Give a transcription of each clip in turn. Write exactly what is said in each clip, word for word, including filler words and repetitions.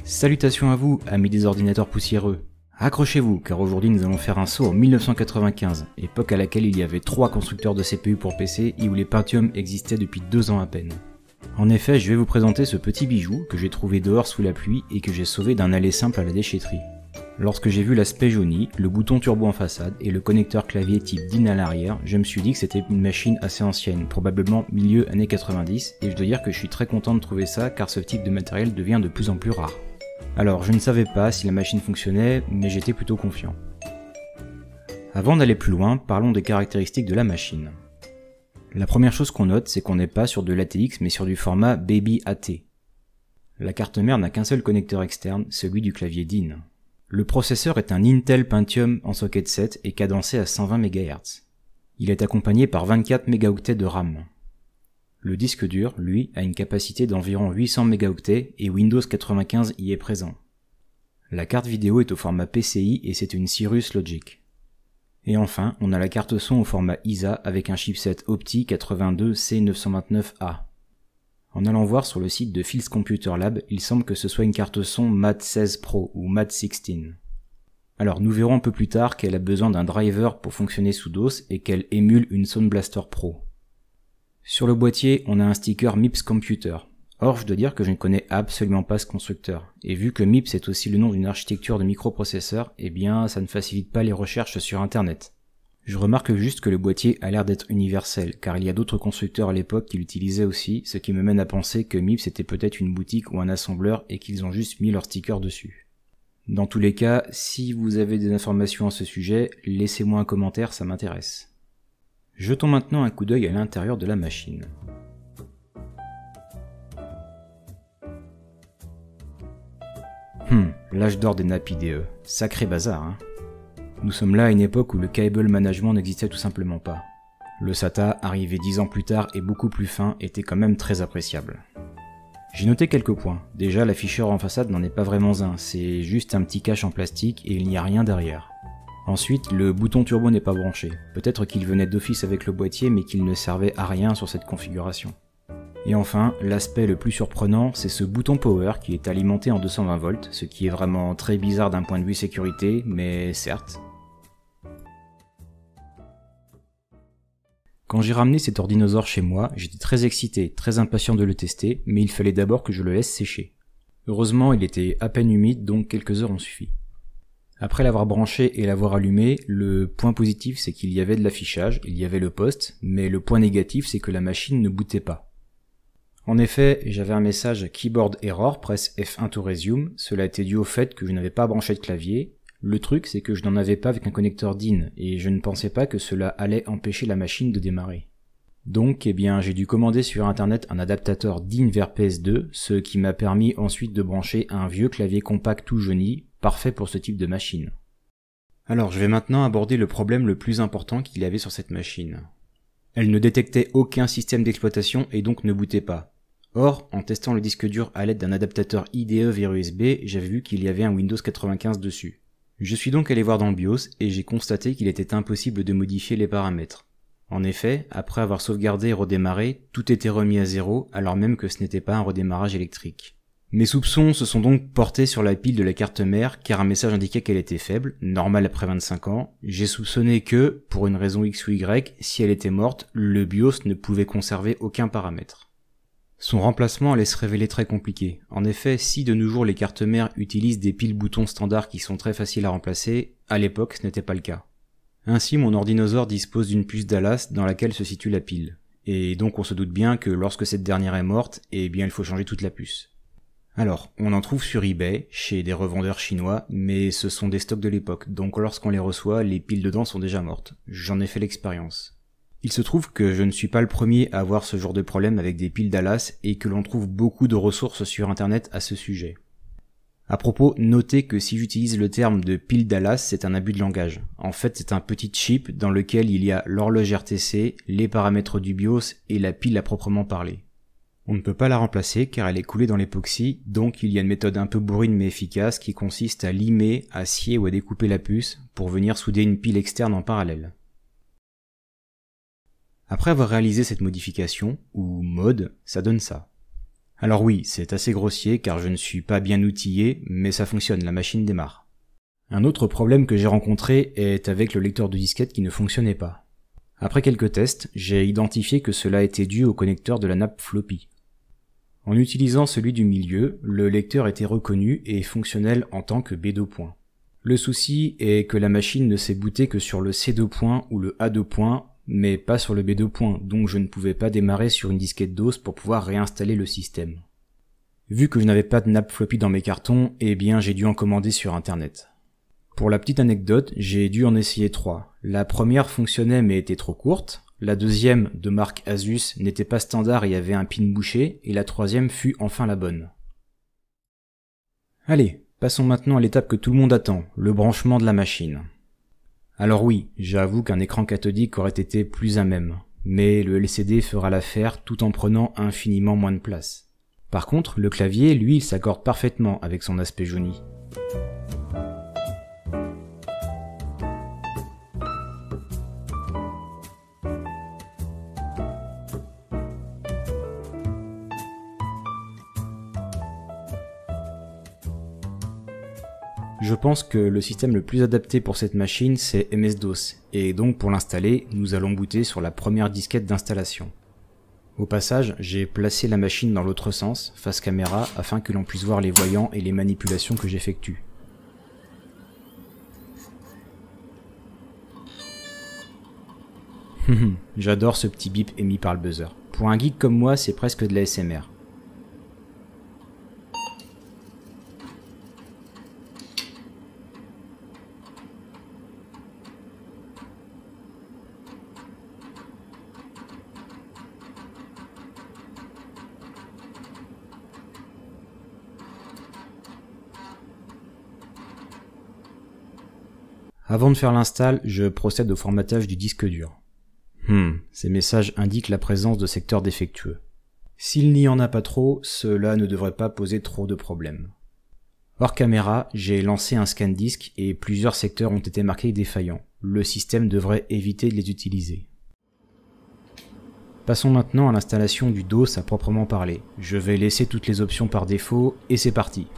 Salutations à vous, amis des ordinateurs poussiéreux. Accrochez-vous, car aujourd'hui nous allons faire un saut en mille neuf cent quatre-vingt-quinze, époque à laquelle il y avait trois constructeurs de C P U pour P C et où les Pentium existaient depuis deux ans à peine. En effet, je vais vous présenter ce petit bijou que j'ai trouvé dehors sous la pluie et que j'ai sauvé d'un aller simple à la déchetterie. Lorsque j'ai vu l'aspect jauni, le bouton turbo en façade et le connecteur clavier type D I N à l'arrière, je me suis dit que c'était une machine assez ancienne, probablement milieu années quatre-vingt-dix, et je dois dire que je suis très content de trouver ça car ce type de matériel devient de plus en plus rare. Alors je ne savais pas si la machine fonctionnait, mais j'étais plutôt confiant. Avant d'aller plus loin, parlons des caractéristiques de la machine. La première chose qu'on note, c'est qu'on n'est pas sur de l'A T X mais sur du format Baby A T. La carte mère n'a qu'un seul connecteur externe, celui du clavier D I N. Le processeur est un Intel Pentium en socket sept et cadencé à cent vingt mégahertz. Il est accompagné par vingt-quatre mégaoctets de RAM. Le disque dur, lui, a une capacité d'environ huit cents mégaoctets et Windows quatre-vingt-quinze y est présent. La carte vidéo est au format P C I et c'est une Cirrus Logic. Et enfin, on a la carte son au format I S A avec un chipset Opti quatre-vingt-deux C neuf cent vingt-neuf A. En allant voir sur le site de Phil's Computer Lab, il semble que ce soit une carte son M A T seize Pro ou M A T seize. Alors nous verrons un peu plus tard qu'elle a besoin d'un driver pour fonctionner sous DOS et qu'elle émule une Sound Blaster Pro. Sur le boîtier, on a un sticker MIPS Computer. Or, je dois dire que je ne connais absolument pas ce constructeur. Et vu que MIPS est aussi le nom d'une architecture de microprocesseur, eh bien ça ne facilite pas les recherches sur internet. Je remarque juste que le boîtier a l'air d'être universel, car il y a d'autres constructeurs à l'époque qui l'utilisaient aussi, ce qui me mène à penser que MIPS était peut-être une boutique ou un assembleur et qu'ils ont juste mis leur sticker dessus. Dans tous les cas, si vous avez des informations à ce sujet, laissez-moi un commentaire, ça m'intéresse. Jetons maintenant un coup d'œil à l'intérieur de la machine. Hum, l'âge d'or des N A P I D E, sacré bazar hein. Nous sommes là à une époque où le cable management n'existait tout simplement pas. Le SATA, arrivé dix ans plus tard et beaucoup plus fin, était quand même très appréciable. J'ai noté quelques points. Déjà, l'afficheur en façade n'en est pas vraiment un, c'est juste un petit cache en plastique et il n'y a rien derrière. Ensuite, le bouton turbo n'est pas branché. Peut-être qu'il venait d'office avec le boîtier mais qu'il ne servait à rien sur cette configuration. Et enfin, l'aspect le plus surprenant, c'est ce bouton power qui est alimenté en deux cent vingt volts, ce qui est vraiment très bizarre d'un point de vue sécurité, mais certes. Quand j'ai ramené cet ordinosaure chez moi, j'étais très excité, très impatient de le tester, mais il fallait d'abord que je le laisse sécher. Heureusement, il était à peine humide, donc quelques heures ont suffi. Après l'avoir branché et l'avoir allumé, le point positif c'est qu'il y avait de l'affichage, il y avait le poste, mais le point négatif c'est que la machine ne bootait pas. En effet, j'avais un message Keyboard Error, presse F un to resume, cela était dû au fait que je n'avais pas branché de clavier. Le truc c'est que je n'en avais pas avec un connecteur D I N, et je ne pensais pas que cela allait empêcher la machine de démarrer. Donc, eh bien, j'ai dû commander sur internet un adaptateur D I N vers P S deux, ce qui m'a permis ensuite de brancher un vieux clavier compact tout jauni, parfait pour ce type de machine. Alors, je vais maintenant aborder le problème le plus important qu'il y avait sur cette machine. Elle ne détectait aucun système d'exploitation et donc ne bootait pas. Or, en testant le disque dur à l'aide d'un adaptateur I D E vers U S B, j'avais vu qu'il y avait un Windows quatre-vingt-quinze dessus. Je suis donc allé voir dans le BIOS et j'ai constaté qu'il était impossible de modifier les paramètres. En effet, après avoir sauvegardé et redémarré, tout était remis à zéro alors même que ce n'était pas un redémarrage électrique. Mes soupçons se sont donc portés sur la pile de la carte mère car un message indiquait qu'elle était faible, normal après vingt-cinq ans. J'ai soupçonné que, pour une raison X ou Y, si elle était morte, le BIOS ne pouvait conserver aucun paramètre. Son remplacement allait se révéler très compliqué. En effet, si de nos jours les cartes mères utilisent des piles boutons standards qui sont très faciles à remplacer, à l'époque ce n'était pas le cas. Ainsi mon ordinosaure dispose d'une puce Dallas dans laquelle se situe la pile. Et donc on se doute bien que lorsque cette dernière est morte, eh bien il faut changer toute la puce. Alors, on en trouve sur eBay, chez des revendeurs chinois, mais ce sont des stocks de l'époque, donc lorsqu'on les reçoit, les piles dedans sont déjà mortes. J'en ai fait l'expérience. Il se trouve que je ne suis pas le premier à avoir ce genre de problème avec des piles Dallas et que l'on trouve beaucoup de ressources sur internet à ce sujet. À propos, notez que si j'utilise le terme de pile Dallas, c'est un abus de langage. En fait, c'est un petit chip dans lequel il y a l'horloge R T C, les paramètres du BIOS et la pile à proprement parler. On ne peut pas la remplacer car elle est coulée dans l'époxy, donc il y a une méthode un peu bourrine mais efficace qui consiste à limer, à scier ou à découper la puce pour venir souder une pile externe en parallèle. Après avoir réalisé cette modification, ou mode, ça donne ça. Alors oui, c'est assez grossier car je ne suis pas bien outillé, mais ça fonctionne, la machine démarre. Un autre problème que j'ai rencontré est avec le lecteur de disquette qui ne fonctionnait pas. Après quelques tests, j'ai identifié que cela était dû au connecteur de la nappe floppy. En utilisant celui du milieu, le lecteur était reconnu et fonctionnel en tant que B deux points. Le souci est que la machine ne s'est bootée que sur le C deux points ou le A deux points, mais pas sur le B deux points, donc je ne pouvais pas démarrer sur une disquette D O S pour pouvoir réinstaller le système. Vu que je n'avais pas de nappe floppy dans mes cartons, eh bien j'ai dû en commander sur internet. Pour la petite anecdote, j'ai dû en essayer trois. La première fonctionnait mais était trop courte, la deuxième, de marque Asus, n'était pas standard et avait un pin bouché, et la troisième fut enfin la bonne. Allez, passons maintenant à l'étape que tout le monde attend, le branchement de la machine. Alors oui, j'avoue qu'un écran cathodique aurait été plus à même, mais le L C D fera l'affaire tout en prenant infiniment moins de place. Par contre, le clavier, lui, il s'accorde parfaitement avec son aspect jauni. Je pense que le système le plus adapté pour cette machine c'est M S DOS, et donc pour l'installer, nous allons booter sur la première disquette d'installation. Au passage, j'ai placé la machine dans l'autre sens, face caméra, afin que l'on puisse voir les voyants et les manipulations que j'effectue. J'adore ce petit bip émis par le buzzer. Pour un geek comme moi, c'est presque de l'A S M R. Avant de faire l'install, je procède au formatage du disque dur. Hmm, ces messages indiquent la présence de secteurs défectueux. S'il n'y en a pas trop, cela ne devrait pas poser trop de problèmes. Hors caméra, j'ai lancé un scan disque et plusieurs secteurs ont été marqués défaillants. Le système devrait éviter de les utiliser. Passons maintenant à l'installation du D O S à proprement parler. Je vais laisser toutes les options par défaut et c'est parti.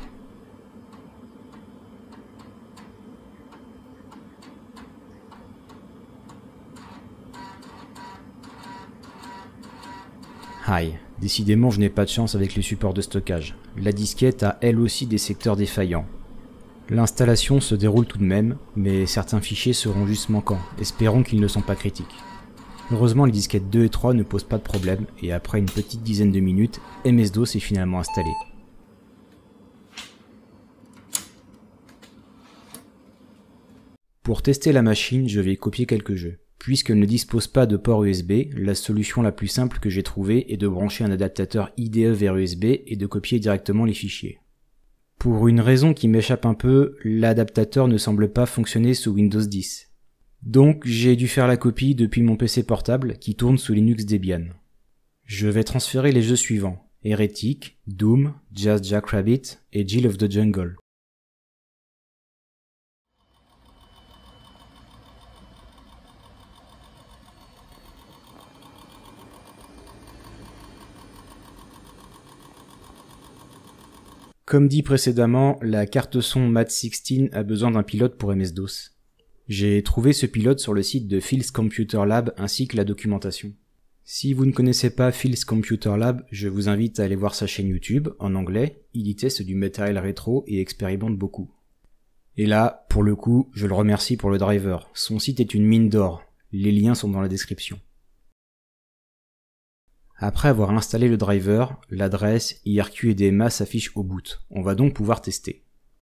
Aïe, décidément je n'ai pas de chance avec les supports de stockage. La disquette a elle aussi des secteurs défaillants. L'installation se déroule tout de même, mais certains fichiers seront juste manquants, espérons qu'ils ne sont pas critiques. Heureusement les disquettes deux et trois ne posent pas de problème, et après une petite dizaine de minutes, M S DOS est finalement installé. Pour tester la machine, je vais copier quelques jeux. Puisqu'elle ne dispose pas de port U S B, la solution la plus simple que j'ai trouvée est de brancher un adaptateur I D E vers U S B et de copier directement les fichiers. Pour une raison qui m'échappe un peu, l'adaptateur ne semble pas fonctionner sous Windows dix. Donc j'ai dû faire la copie depuis mon P C portable qui tourne sous Linux Debian. Je vais transférer les jeux suivants, Heretic, Doom, Jazz Jackrabbit et Jill of the Jungle. Comme dit précédemment, la carte son M A T seize a besoin d'un pilote pour M S DOS. J'ai trouvé ce pilote sur le site de Phil's Computer Lab ainsi que la documentation. Si vous ne connaissez pas Phil's Computer Lab, je vous invite à aller voir sa chaîne YouTube, en anglais, il y teste du matériel rétro et expérimente beaucoup. Et là, pour le coup, je le remercie pour le driver, son site est une mine d'or, les liens sont dans la description. Après avoir installé le driver, l'adresse I R Q E D M A s'affiche au boot. On va donc pouvoir tester.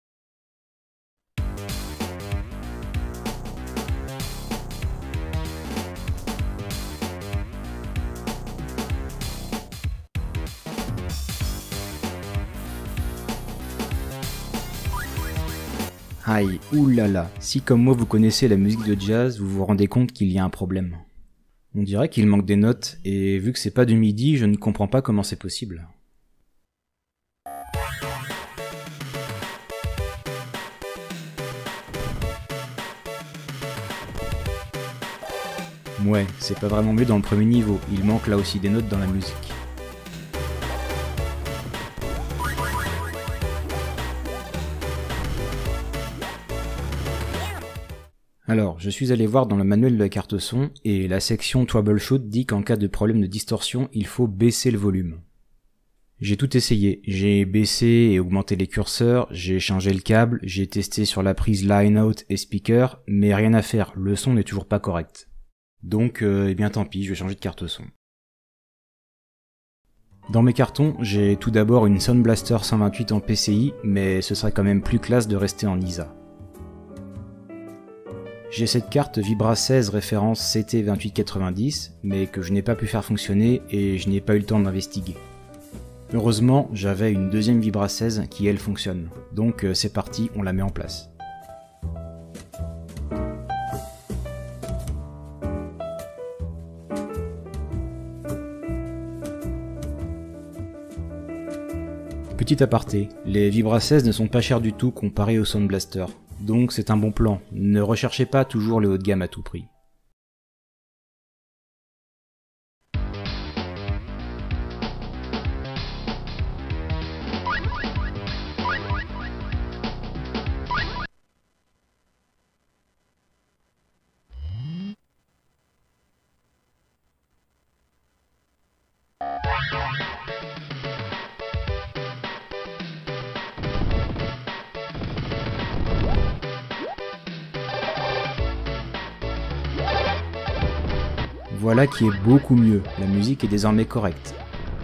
Aïe, oulala, si comme moi vous connaissez la musique de jazz, vous vous rendez compte qu'il y a un problème. On dirait qu'il manque des notes, et vu que c'est pas du midi, je ne comprends pas comment c'est possible. Ouais, c'est pas vraiment mieux dans le premier niveau, il manque là aussi des notes dans la musique. Alors, je suis allé voir dans le manuel de la carte son, et la section Troubleshoot dit qu'en cas de problème de distorsion, il faut baisser le volume. J'ai tout essayé, j'ai baissé et augmenté les curseurs, j'ai changé le câble, j'ai testé sur la prise line-out et speaker, mais rien à faire, le son n'est toujours pas correct. Donc, euh, eh bien tant pis, je vais changer de carte son. Dans mes cartons, j'ai tout d'abord une Sound Blaster cent vingt-huit en P C I, mais ce serait quand même plus classe de rester en I S A. J'ai cette carte Vibra seize référence C T vingt-huit quatre-vingt-dix, mais que je n'ai pas pu faire fonctionner et je n'ai pas eu le temps d'investiguer. Heureusement, j'avais une deuxième Vibra seize qui elle fonctionne, donc euh, c'est parti, on la met en place. Petit aparté, les Vibra seize ne sont pas chers du tout comparés au Sound Blaster, donc c'est un bon plan, ne recherchez pas toujours le haut de gamme à tout prix. Voilà qui est beaucoup mieux, la musique est désormais correcte.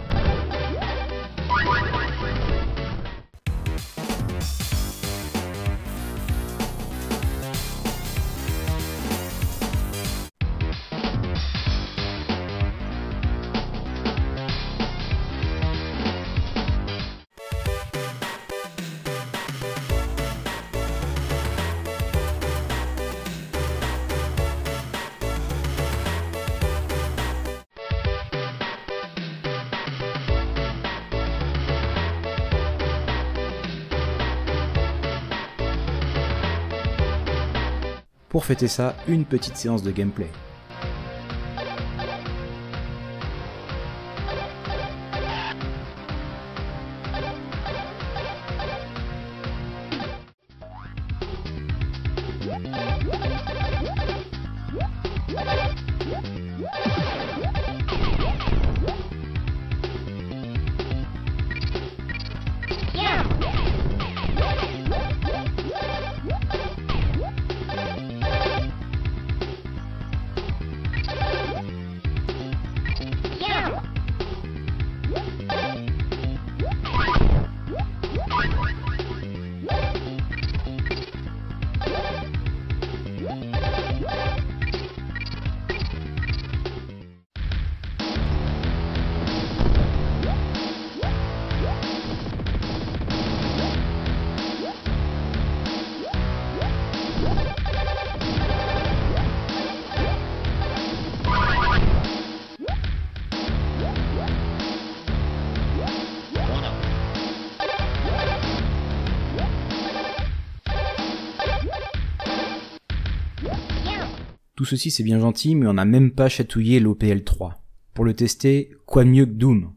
Pour fêter ça, une petite séance de gameplay. Tout ceci c'est bien gentil, mais on n'a même pas chatouillé l'O P L trois. Pour le tester, quoi de mieux que Doom?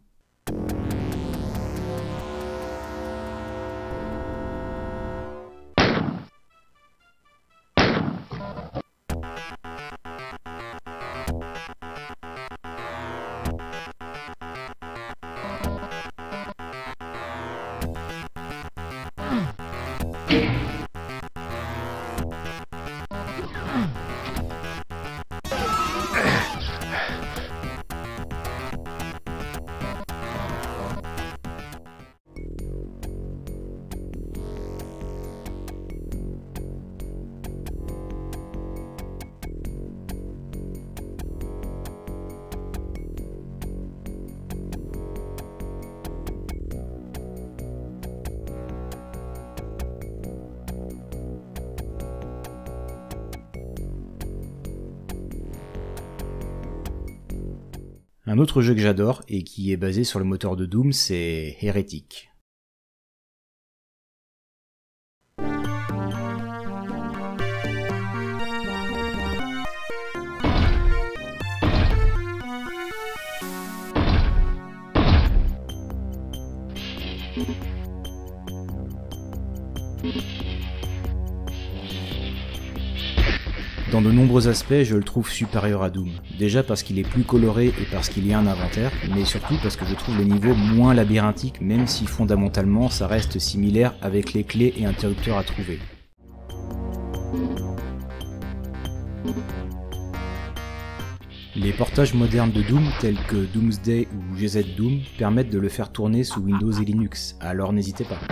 Un autre jeu que j'adore, et qui est basé sur le moteur de Doom, c'est Heretic. Dans de nombreux aspects, je le trouve supérieur à Doom. Déjà parce qu'il est plus coloré et parce qu'il y a un inventaire, mais surtout parce que je trouve les niveaux moins labyrinthiques, même si fondamentalement ça reste similaire avec les clés et interrupteurs à trouver. Les portages modernes de Doom, tels que Doomsday ou G Z Doom, permettent de le faire tourner sous Windows et Linux, alors n'hésitez pas.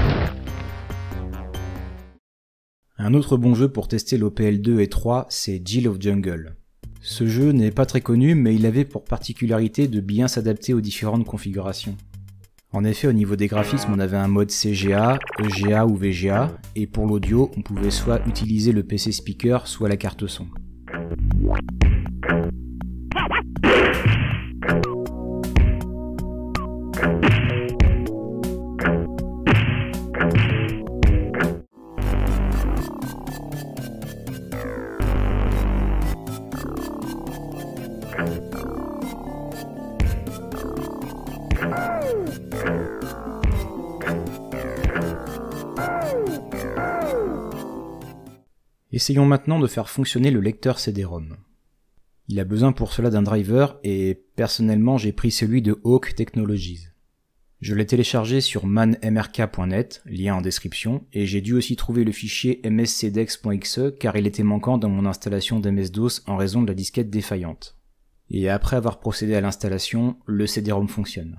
Un autre bon jeu pour tester l'O P L deux et trois, c'est Jill of Jungle. Ce jeu n'est pas très connu, mais il avait pour particularité de bien s'adapter aux différentes configurations. En effet, au niveau des graphismes, on avait un mode C G A, E G A ou V G A, et pour l'audio, on pouvait soit utiliser le P C speaker, soit la carte son. Essayons maintenant de faire fonctionner le lecteur C D ROM. Il a besoin pour cela d'un driver et personnellement j'ai pris celui de Hawk Technologies. Je l'ai téléchargé sur man m r k point net, lien en description, et j'ai dû aussi trouver le fichier m s c dex point x e car il était manquant dans mon installation d'M S DOS en raison de la disquette défaillante. Et après avoir procédé à l'installation, le C D ROM fonctionne.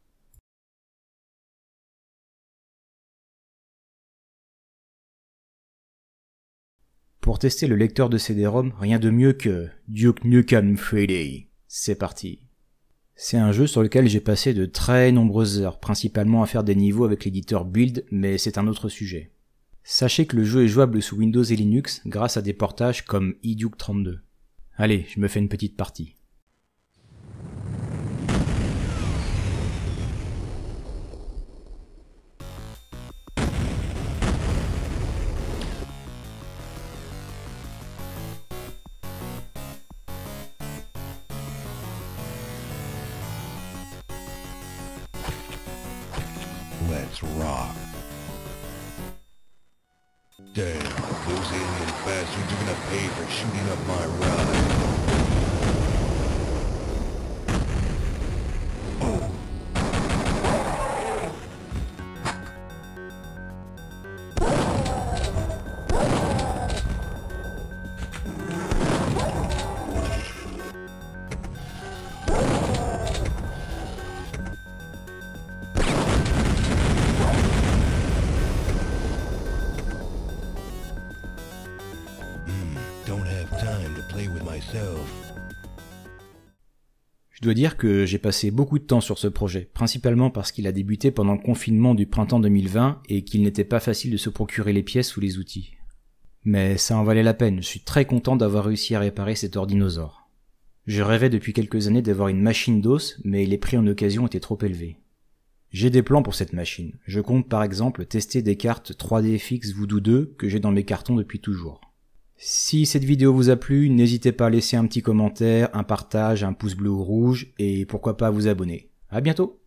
Pour tester le lecteur de C D ROM, rien de mieux que Duke Nukem trois D. C'est parti. C'est un jeu sur lequel j'ai passé de très nombreuses heures, principalement à faire des niveaux avec l'éditeur Build, mais c'est un autre sujet. Sachez que le jeu est jouable sous Windows et Linux grâce à des portages comme iDuke trente-deux. Allez, je me fais une petite partie. Let's rock. Damn, those alien bastards are gonna pay for shooting up my ride. Je dois dire que j'ai passé beaucoup de temps sur ce projet, principalement parce qu'il a débuté pendant le confinement du printemps deux mille vingt et qu'il n'était pas facile de se procurer les pièces ou les outils. Mais ça en valait la peine, je suis très content d'avoir réussi à réparer cet ordinosaure. Je rêvais depuis quelques années d'avoir une machine DOS, mais les prix en occasion étaient trop élevés. J'ai des plans pour cette machine, je compte par exemple tester des cartes trois D F X Voodoo deux que j'ai dans mes cartons depuis toujours. Si cette vidéo vous a plu, n'hésitez pas à laisser un petit commentaire, un partage, un pouce bleu ou rouge, et pourquoi pas à vous abonner. À bientôt!